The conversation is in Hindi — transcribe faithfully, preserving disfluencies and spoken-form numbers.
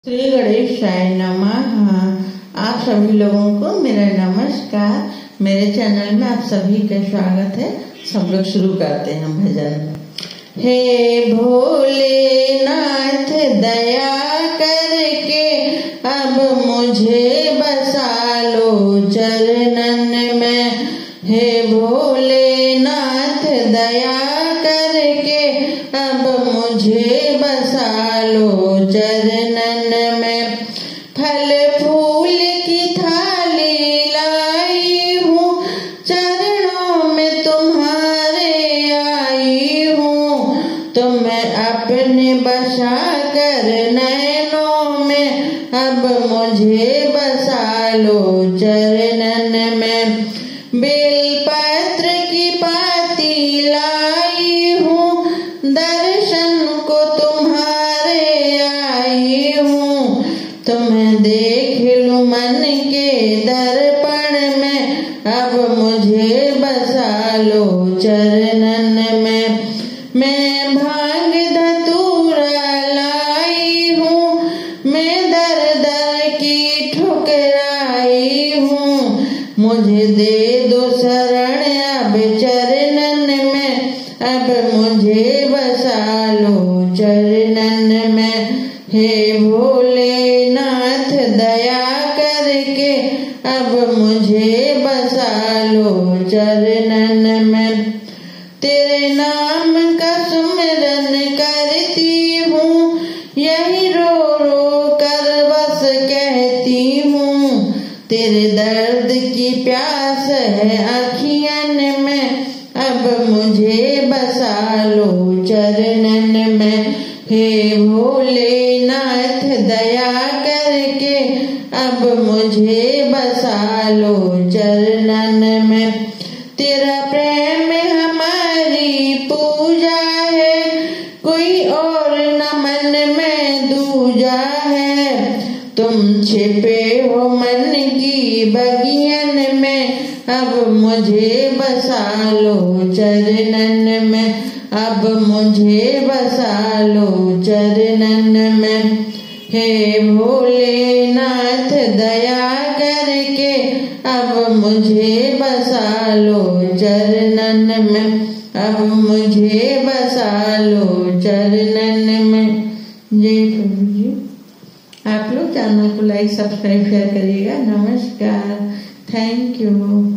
श्री गणेशाय नमः। आप सभी लोगों को मेरा नमस्कार। मेरे चैनल में आप सभी का स्वागत है। सब लोग शुरू करते हैं भजन। हे भोलेनाथ दया करके अब मुझे बसा लो चरणन में। हे भोलेनाथ दया करके अब मुझे बसा लो चरणन में। फल फूल की थाली लाई हूँ, चरणों में तुम्हारे आई हूँ। तुम्हें अपने बसा कर नैनों में अब मुझे बसा लो चरणन में। बेलपत्र की पाती लाई हूँ, दर्शन को तुम्हारे आई हूँ। तुम्हें देख लूं मन के दर्पण में अब मुझे बसा लो चरणन में। मैं भांग धतूरा लाई हूँ, मैं दर दर की ठुकराई हूँ। मुझे दे दो शरण अब चरणन में, अब मुझे बसा लो चरणन में। हे भोलेनाथ दया करके अब मुझे बसा लो चरणन में। तेरे नाम का सुमिरन करती हूँ, यही रो रो कर बस कहती हूँ। तेरे दर्द की प्यास है आँखियन में, अब मुझे बसा लो चरणन में। हे भोलेनाथ दया करके अब मुझे बसा लो चरणन में। तेरा प्रेम हमारी पूजा है, कोई और न मन में दूजा है। तुम छिपे हो मन की बगियन में, अब मुझे बसा लो चरणन में। अब मुझे बसा लो चरणन में। हे भोलेनाथ दया करके अब मुझे बसा लो चरणन में। अब मुझे बसा लो चरणन में। जय प्रभु जी। आप लोग चैनल को लाइक सब्सक्राइब शेयर करिएगा। नमस्कार। Thank you.